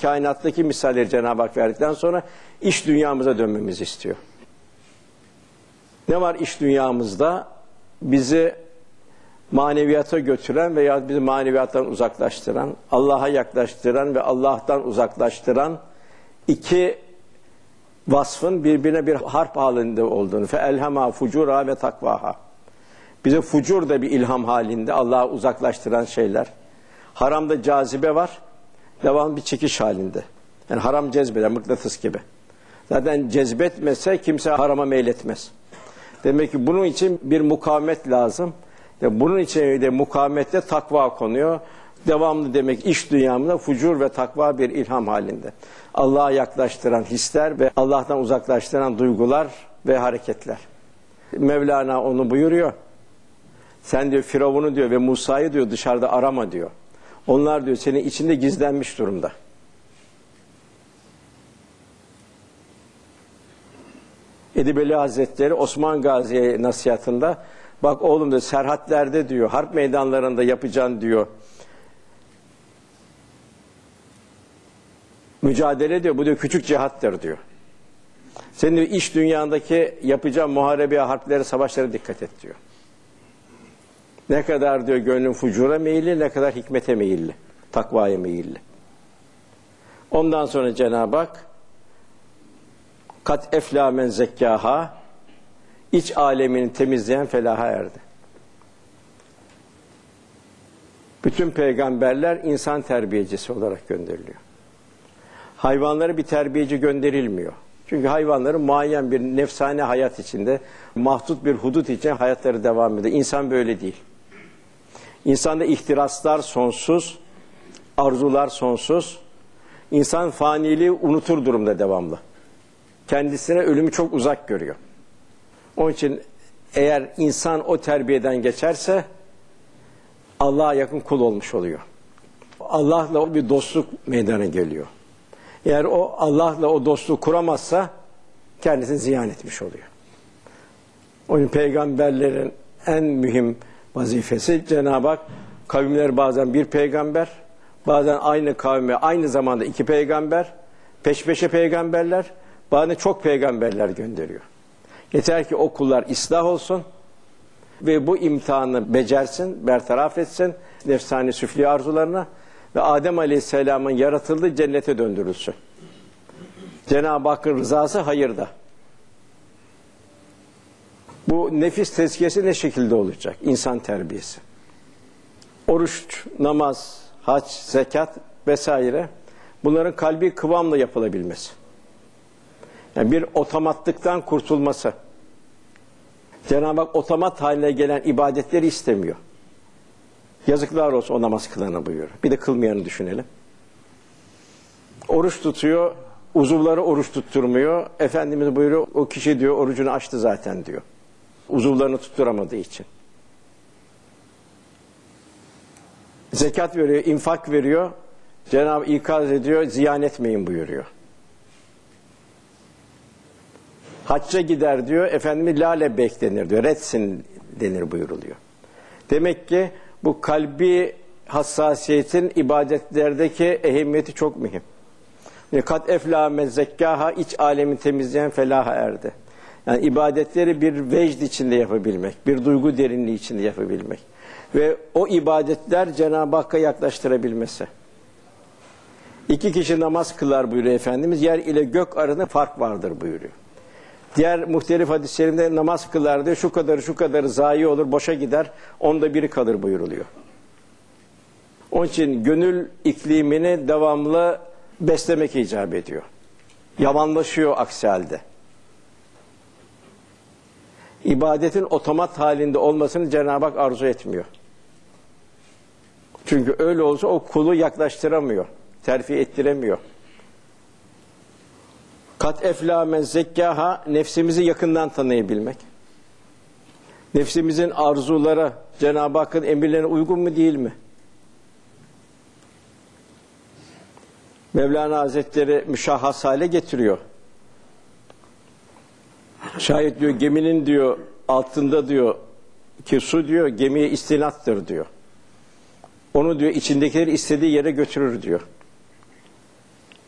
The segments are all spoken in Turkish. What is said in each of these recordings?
kainattaki misalleri Cenab-ı Hak verdikten sonra iç dünyamıza dönmemizi istiyor. Ne var iç dünyamızda? Bizi maneviyata götüren veya bizi maneviyattan uzaklaştıran, Allah'a yaklaştıran ve Allah'tan uzaklaştıran iki vasfın birbirine bir harp halinde olduğunu. فَاَلْهَمَا فُجُورَا ve takvaha. Bize fucur da bir ilham halinde, Allah'a uzaklaştıran şeyler. Haramda cazibe var, devam bir çekiş halinde. Yani haram cezbeder, mıknatıs gibi. Zaten cezbetmese kimse harama meyletmez. Demek ki bunun için bir mukavemet lazım. Bunun için de mukavemette takva konuyor. Devamlı demek iç dünyamda fucur ve takva bir ilham halinde. Allah'a yaklaştıran hisler ve Allah'tan uzaklaştıran duygular ve hareketler. Mevlana onu buyuruyor. Sen diyor Firavun'u diyor ve Musa'yı diyor dışarıda arama diyor. Onlar diyor senin içinde gizlenmiş durumda. Edibeli Hazretleri Osman Gazi'ye nasihatında bak oğlum diyor serhatlerde diyor harp meydanlarında yapacağın diyor mücadele diyor bu diyor küçük cihattır diyor. Senin diyor iç dünyandaki yapacağın muharebeye, harplere, savaşlara dikkat et diyor. Ne kadar diyor gönlün fucura meyilli, ne kadar hikmete meyilli, takvaya meyilli. Ondan sonra Cenab-ı Hak kat eflâ men zekkâhâ, iç alemini temizleyen felaha erdi. Bütün peygamberler insan terbiyecisi olarak gönderiliyor. Hayvanlara bir terbiyeci gönderilmiyor. Çünkü hayvanların muayyen bir nefsane hayat içinde, mahdut bir hudut içinde hayatları devam ediyor. İnsan böyle değil. İnsanda ihtiraslar sonsuz, arzular sonsuz. İnsan faniliği unutur durumda devamlı. Kendisine ölümü çok uzak görüyor. Onun için eğer insan o terbiyeden geçerse Allah'a yakın kul olmuş oluyor. Allah'la bir dostluk meydana geliyor. Eğer o Allah'la o dostluğu kuramazsa kendisini ziyan etmiş oluyor. Onun peygamberlerin en mühim vazifesi Cenab-ı Hak kavimler bazen bir peygamber, bazen aynı kavme aynı zamanda iki peygamber, peş peşe peygamberler, bazen çok peygamberler gönderiyor. Yeter ki o kullar ıslah olsun ve bu imtihanı becersin, bertaraf etsin nefsani süfli arzularına ve Adem Aleyhisselam'ın yaratıldığı cennete döndürülsün. Cenab-ı Hakk'ın rızası hayırda. Bu nefis tezkiyesi ne şekilde olacak? İnsan terbiyesi. Oruç, namaz, hac, zekat vesaire bunların kalbi kıvamla yapılabilmesi. Yani bir otomatlıktan kurtulması. Cenab-ı Hak otomat haline gelen ibadetleri istemiyor. Yazıklar olsun o namaz kılana buyuruyor. Bir de kılmayanı düşünelim. Oruç tutuyor, uzuvları oruç tutturmuyor. Efendimiz buyuruyor, o kişi diyor orucunu açtı zaten diyor. Uzuvlarını tutturamadığı için. Zekat veriyor, infak veriyor. Cenab-ı ikaz ediyor, ziyan etmeyin buyuruyor. Hacca gider diyor, Efendimiz la lebbeyk denir diyor, retsin denir buyuruluyor. Demek ki bu kalbi hassasiyetin ibadetlerdeki ehemmiyeti çok mühim. Kat eflâ men zekkâhâ, iç alemi temizleyen felaha erdi. Yani ibadetleri bir vecd içinde yapabilmek, bir duygu derinliği içinde yapabilmek. Ve o ibadetler Cenab-ı Hakk'a yaklaştırabilmesi. İki kişi namaz kılar buyuruyor Efendimiz, yer ile gök arasında fark vardır buyuruyor. Diğer muhtelif hadislerinde namaz kılar diyor, şu kadarı zayi olur, boşa gider, onda biri kalır buyuruluyor. Onun için gönül iklimini devamlı beslemek icap ediyor. Yavanlaşıyor aksi halde. İbadetin otomat halinde olmasını Cenab-ı Hak arzu etmiyor. Çünkü öyle olsa o kulu yaklaştıramıyor, terfi ettiremiyor. Kat eflâ men zekkâhâ, nefsimizi yakından tanıyabilmek. Nefsimizin arzuları Cenab-ı Hakk'ın emirlerine uygun mu değil mi? Mevlana Hazretleri müşahhas hale getiriyor. Şayet diyor geminin diyor altında diyor ki su diyor gemiye istinattır diyor. Onu diyor içindekileri istediği yere götürür diyor.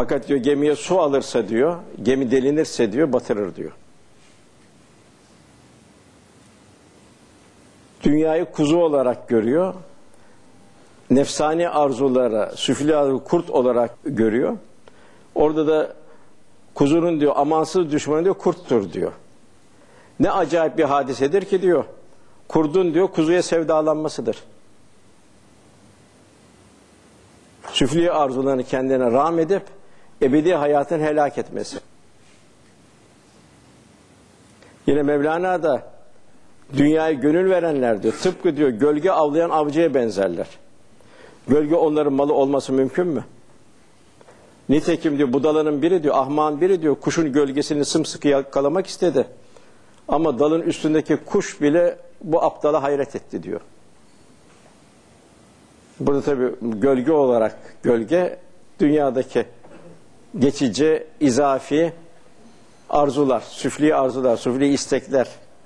Fakat diyor gemiye su alırsa diyor, gemi delinirse diyor batırır diyor. Dünyayı kuzu olarak görüyor. Nefsani arzulara, süfli arzu kurt olarak görüyor. Orada da kuzunun diyor amansız düşmanı diyor kurttur diyor. Ne acayip bir hadisedir ki diyor. Kurdun diyor kuzuya sevdalanmasıdır. Süfli arzularını kendine rağm edip ebedi hayatını helak etmesi. Yine Mevlana da dünyaya gönül verenler diyor tıpkı diyor gölge avlayan avcıya benzerler. Gölge onların malı olması mümkün mü? Nitekim diyor budalanın biri diyor ahmağın biri diyor kuşun gölgesini sımsıkı yakalamak istedi. Ama dalın üstündeki kuş bile bu aptala hayret etti diyor. Burada tabii gölge olarak gölge dünyadaki geçici, izafi arzular, süfli arzular, süfli istekler.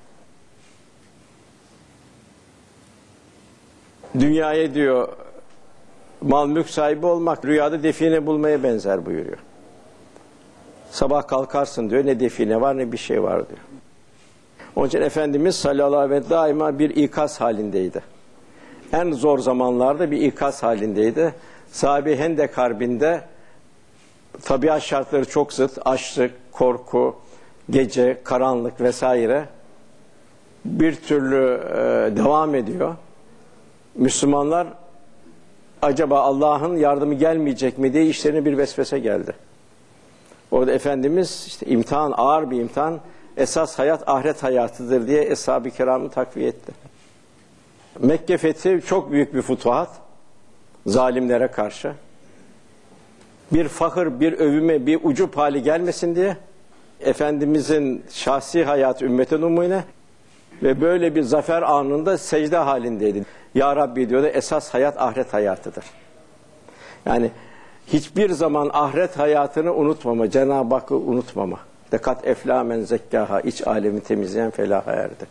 Dünyaya diyor mal mülk sahibi olmak rüyada define bulmaya benzer buyuruyor. Sabah kalkarsın diyor ne define var ne bir şey var diyor. Onun için Efendimiz sallallahu aleyhi ve sellem daima bir ikaz halindeydi. En zor zamanlarda bir ikaz halindeydi. Sahabe Hendek Harbi'nde tabiat şartları çok zıt, açlık, korku, gece, karanlık vesaire bir türlü devam ediyor. Müslümanlar acaba Allah'ın yardımı gelmeyecek mi diye işlerine bir vesvese geldi. Orada Efendimiz işte imtihan, ağır bir imtihan, esas hayat ahiret hayatıdır diye Eshab-ı Kiram'ı takviye etti. Mekke fethi çok büyük bir futuhat zalimlere karşı. Bir fakir, bir övüme, bir ucup hali gelmesin diye Efendimizin şahsi hayatı ümmete numune ve böyle bir zafer anında secde halindeydi. Ya Rabbi diyordu esas hayat ahiret hayatıdır. Yani hiçbir zaman ahiret hayatını unutmama, Cenab-ı Hakk'ı unutmama. Dekat eflâ men zekkâhâ, iç alemi temizleyen felaha erdi.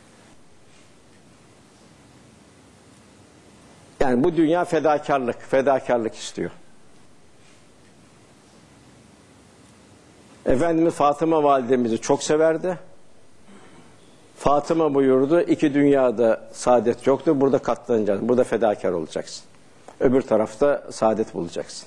Yani bu dünya fedakarlık istiyor. Efendimiz Fatıma validemizi çok severdi. Fatıma buyurdu, iki dünyada saadet yoktur, burada katlanacaksın, burada fedakar olacaksın. Öbür tarafta saadet bulacaksın.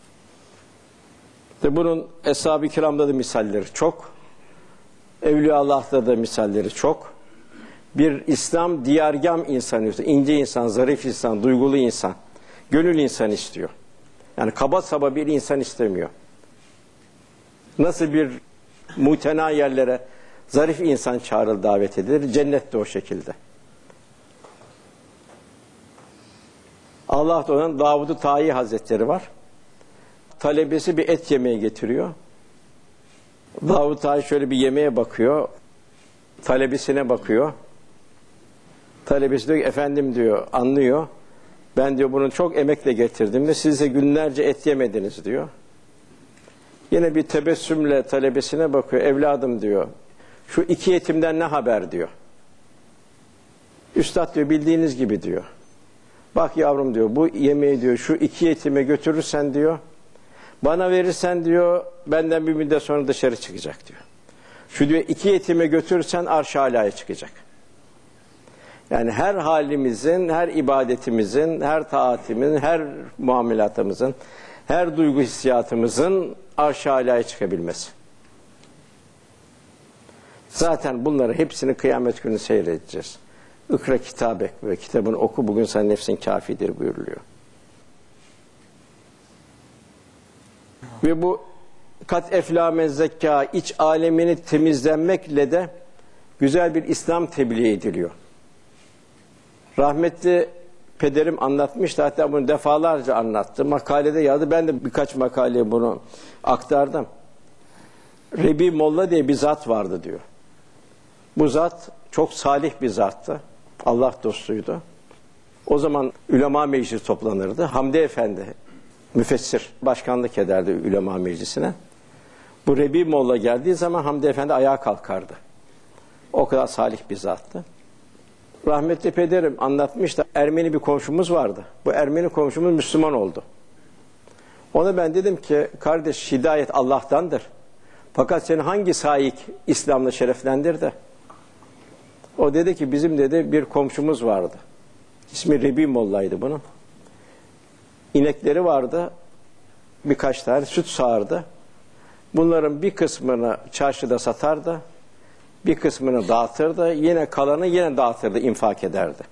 Ve bunun Eshab-ı Kiram'da da misalleri çok. Evliya Allah'ta da misalleri çok. Bir İslam diyargam insanı istiyor. İnce insan, zarif insan, duygulu insan, gönül insan istiyor. Yani kaba saba bir insan istemiyor. Nasıl bir mutena yerlere zarif insan çağrılır, davet edilir. Cennet de o şekilde. Allah'ta olan Davud-u Tayi Hazretleri var. Talebesi bir et yemeğe getiriyor. Davud Tayi şöyle bir yemeğe bakıyor. Talebesine bakıyor. Talebesi diyor ki efendim diyor anlıyor. Ben diyor bunu çok emekle getirdim de siz de günlerce et yemediniz diyor. Yine bir tebessümle talebesine bakıyor. Evladım diyor. Şu iki yetimden ne haber diyor. Üstad diyor bildiğiniz gibi diyor. Bak yavrum diyor bu yemeği diyor şu iki yetime götürürsen diyor. Bana verirsen diyor benden bir müddet sonra dışarı çıkacak diyor. Şu diyor iki yetime götürürsen arş-ı alaya çıkacak. Yani her halimizin, her ibadetimizin, her taatimizin, her muamelatımızın, her duygu hissiyatımızın arş-ı alaya çıkabilmesi. Zaten bunları hepsini kıyamet günü seyredeceğiz. İkra kitabek ve kitabını oku bugün sana nefsin kafidir buyuruluyor. Ve bu kat eflâ men zekkâ iç alemini temizlenmekle de güzel bir İslam tebliğ ediliyor. Rahmetli pederim anlatmıştı, hatta bunu defalarca anlattı. Makalede yazdı, ben de birkaç makaleye bunu aktardım. Rebi Molla diye bir zat vardı diyor. Bu zat çok salih bir zattı. Allah dostuydu. O zaman ulema meclisi toplanırdı. Hamdi Efendi, müfessir, başkanlık ederdi ulema meclisine. Bu Rebi Molla geldiği zaman Hamdi Efendi ayağa kalkardı. O kadar salih bir zattı. Rahmetli pederim anlatmıştı. Ermeni bir komşumuz vardı. Bu Ermeni komşumuz Müslüman oldu. Ona ben dedim ki kardeş hidayet Allah'tandır. Fakat seni hangi saik İslam'la şereflendirdi? O dedi ki bizim dedi bir komşumuz vardı. İsmi Rebi Molla'ydı bunun. İnekleri vardı. Birkaç tane süt sağardı. Bunların bir kısmını çarşıda satardı. Bir kısmını dağıtırdı. Yine kalanı yine dağıtırdı, infak ederdi.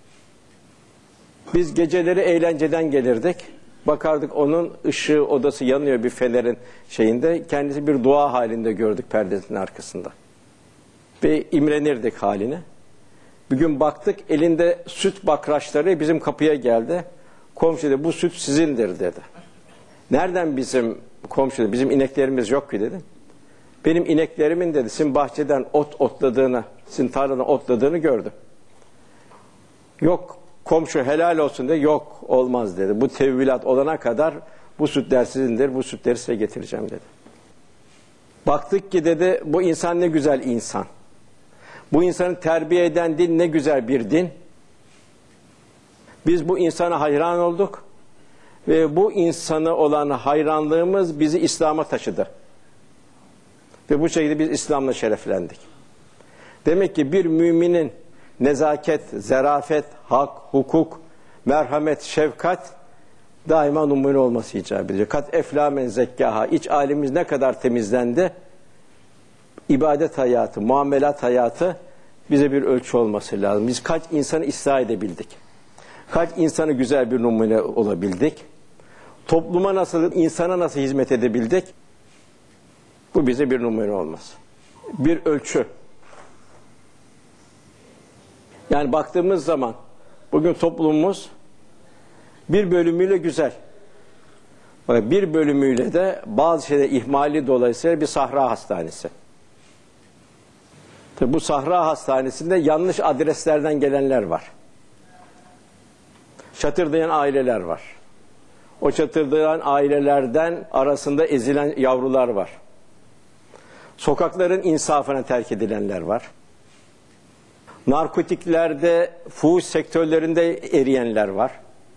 Biz geceleri eğlenceden gelirdik. Bakardık onun ışığı odası yanıyor bir fenerin şeyinde. Kendisi bir dua halinde gördük perdesinin arkasında. Ve imrenirdik haline. Bir gün baktık elinde süt bakraçları bizim kapıya geldi. Komşu dedi bu süt sizindir dedi. Nereden bizim komşu dedi, bizim ineklerimiz yok ki dedim. Benim ineklerimin dedi sizin bahçeden otladığını, sizin tarladan otladığını gördüm. Yok komşu helal olsun dedi, yok olmaz dedi. Bu tevvilat olana kadar bu sütler sizindir, bu sütleri size getireceğim dedi. Baktık ki dedi bu insan ne güzel insan. Bu insanı terbiye eden din ne güzel bir din. Biz bu insana hayran olduk. Ve bu insana olan hayranlığımız bizi İslam'a taşıdı. Ve bu şekilde biz İslam'la şereflendik. Demek ki bir müminin nezaket, zerafet, hak, hukuk, merhamet, şefkat daima numune olması icap ediyor. Kat eflâ men zekkâhâ. İç alemimiz ne kadar temizlendi. İbadet hayatı, muamelat hayatı bize bir ölçü olması lazım. Biz kaç insanı ıslah edebildik? Kaç insanı güzel bir numune olabildik? Topluma nasıl, insana nasıl hizmet edebildik? Bu bize bir numune olmaz. Bir ölçü. Yani baktığımız zaman bugün toplumumuz bir bölümüyle güzel. Bir bölümüyle de bazı şeyler ihmali dolayısıyla bir sahra hastanesi. Tabii bu sahra hastanesinde yanlış adreslerden gelenler var. Çatırdayan aileler var. O çatırdayan ailelerden arasında ezilen yavrular var. Sokakların insafına terk edilenler var. Narkotiklerde, fuhuş sektörlerinde eriyenler var.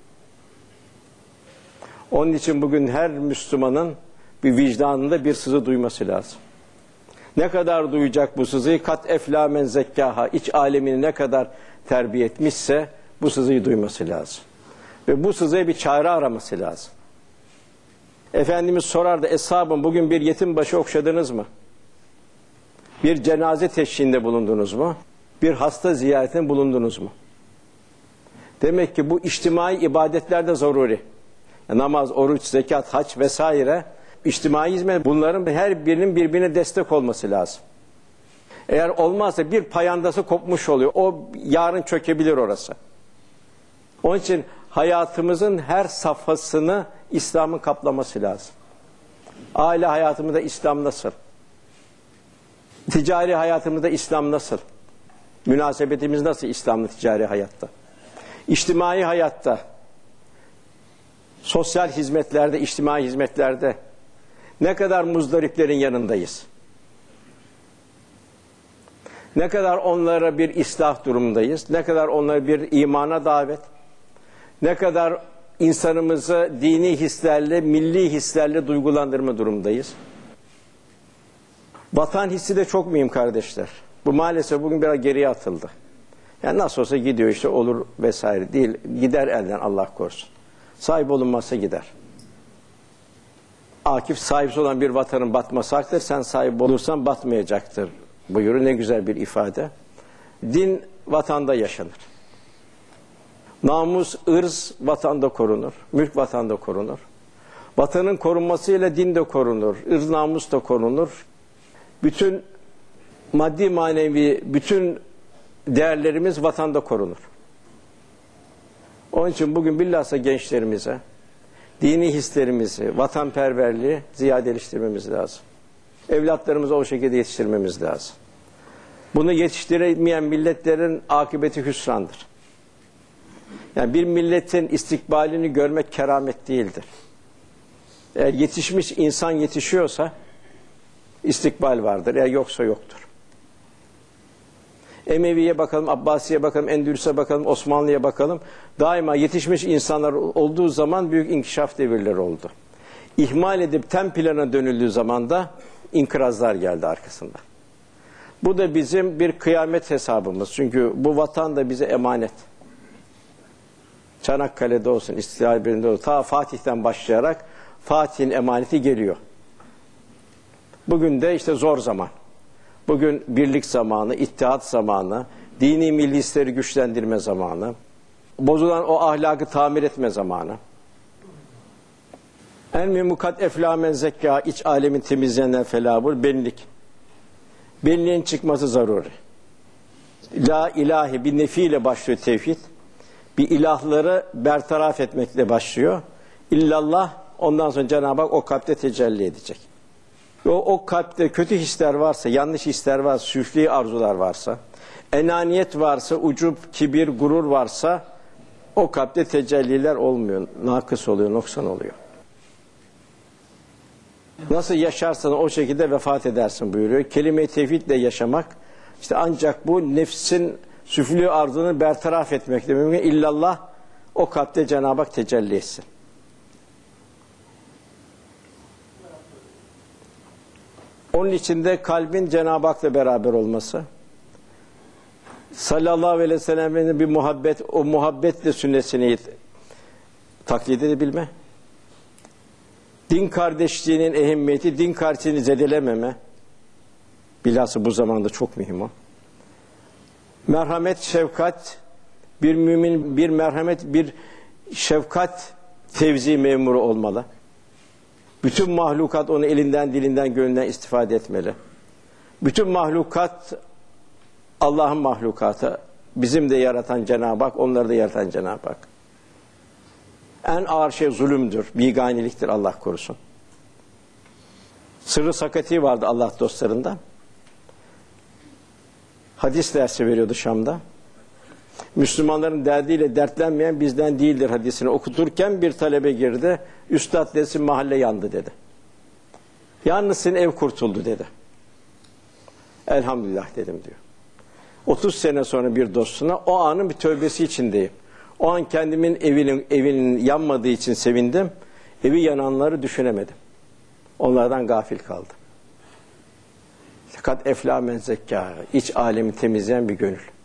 Onun için bugün her Müslümanın bir vicdanında bir sızı duyması lazım. Ne kadar duyacak bu sızıyı? Kat eflâ men zekkâhâ. İç alemini ne kadar terbiye etmişse bu sızıyı duyması lazım. Ve bu sızıya bir çare araması lazım. Efendimiz sorardı, eshabım bugün bir yetim başı okşadınız mı? Bir cenaze teşhiğinde bulundunuz mu? Bir hasta ziyaretinde bulundunuz mu? Demek ki bu içtimai ibadetler de zaruri. Namaz, oruç, zekat, hac vesaire içtimai hizmet, bunların her birinin birbirine destek olması lazım. Eğer olmazsa bir payandası kopmuş oluyor. O yarın çökebilir orası. Onun için hayatımızın her safhasını İslam'ın kaplaması lazım. Aile hayatımızda İslam nasıl? Ticari hayatımızda İslam nasıl? Münasebetimiz nasıl İslam'la ticari hayatta? İçtimai hayatta, sosyal hizmetlerde, içtimai hizmetlerde ne kadar muzdariplerin yanındayız? Ne kadar onlara bir ıslah durumundayız? Ne kadar onlara bir imana davet? Ne kadar insanımızı dini hislerle, milli hislerle duygulandırma durumundayız? Vatan hissi de çok mühim kardeşler. Bu maalesef bugün biraz geriye atıldı. Yani nasıl olsa gidiyor işte olur vesaire değil. Gider elden Allah korusun. Sahip olunmazsa gider. Akif sahipsiz olan bir vatanın batması haktır. Sen sahip olursan batmayacaktır buyuruyor. Ne güzel bir ifade. Din vatanda yaşanır. Namus, ırz vatanda korunur. Mülk vatanda korunur. Vatanın korunmasıyla din de korunur. Irz, namus da korunur. Bütün maddi manevi bütün değerlerimiz vatanda korunur. Onun için bugün bilhassa gençlerimize dini hislerimizi, vatanperverliği ziyadeleştirmemiz lazım. Evlatlarımızı o şekilde yetiştirmemiz lazım. Bunu yetiştiremeyen milletlerin akıbeti hüsrandır. Yani bir milletin istikbalini görmek keramet değildir. Eğer yetişmiş insan yetişiyorsa istikbal vardır. Eğer yoksa yoktur. Emevi'ye bakalım, Abbasi'ye bakalım, Endülüs'e bakalım, Osmanlı'ya bakalım. Daima yetişmiş insanlar olduğu zaman büyük inkişaf devirleri oldu. İhmal edip tem plana dönüldüğü zaman da inkırazlar geldi arkasında. Bu da bizim bir kıyamet hesabımız. Çünkü bu vatan da bize emanet. Çanakkale'de olsun, İstiklal Birliği'nde olsun, ta Fatih'ten başlayarak Fatih'in emaneti geliyor. Bugün de işte zor zaman. Bugün birlik zamanı, ittihat zamanı, dini milli hisleri güçlendirme zamanı, bozulan o ahlakı tamir etme zamanı. En mühim kat eflamen zekka, iç alemin temizleyenler felabur, benlik. Benliğin çıkması zaruri. La ilahi bir nefiyle başlıyor tevhid. Bir ilahları bertaraf etmekle başlıyor. İllallah, ondan sonra Cenab-ı Hak o kalpte tecelli edecek. O kalpte kötü hisler varsa, yanlış hisler varsa, süfli arzular varsa, enaniyet varsa, ucub, kibir, gurur varsa o kalpte tecelliler olmuyor. Nakıs oluyor, noksan oluyor. Nasıl yaşarsan o şekilde vefat edersin buyuruyor. Kelime-i tevhidle yaşamak, işte ancak bu nefsin süflü arzunu bertaraf etmekle mümkün. İllallah o kalpte Cenab-ı Hak tecelli etsin. Onun içinde kalbin Cenab-ı Hak'la beraber olması, sallallahu aleyhi ve sellem'in bir muhabbet, o muhabbetle sünnesini taklit edebilme, din kardeşliğinin ehemmiyeti, din kardeşliğini zedelememe, bilhassa bu zamanda çok mühim o. Merhamet, şefkat, bir mümin bir merhamet, bir şefkat tevzi memuru olmalı. Bütün mahlukat onu elinden, dilinden, gönlünden istifade etmeli. Bütün mahlukat Allah'ın mahlukatı. Bizim de yaratan Cenab-ı Hak, onları da yaratan Cenab-ı Hak. En ağır şey zulümdür, biganiliktir, Allah korusun. Sırrı sakati vardı Allah dostlarından. Hadis dersi veriyordu Şam'da. Müslümanların derdiyle dertlenmeyen bizden değildir hadisini okuturken bir talebe girdi. Üstad desin mahalle yandı dedi. Yalnız senin ev kurtuldu dedi. Elhamdülillah dedim diyor. 30 sene sonra bir dostuna o anın bir tövbesi içindeyim. O an kendimin evinin yanmadığı için sevindim. Evi yananları düşünemedim. Onlardan gafil kaldım. Fakat eflâ men zekkâ, iç alemi temizleyen bir gönül.